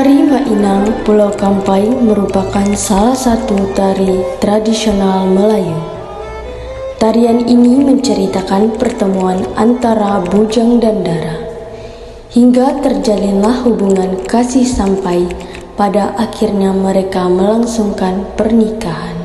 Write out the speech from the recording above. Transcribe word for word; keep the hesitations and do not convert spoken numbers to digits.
Tari Mainang Pulau Kampai merupakan salah satu tari tradisional Melayu. Tarian ini menceritakan pertemuan antara bujang dan dara, hingga terjalinlah hubungan kasih sampai pada akhirnya mereka melangsungkan pernikahan.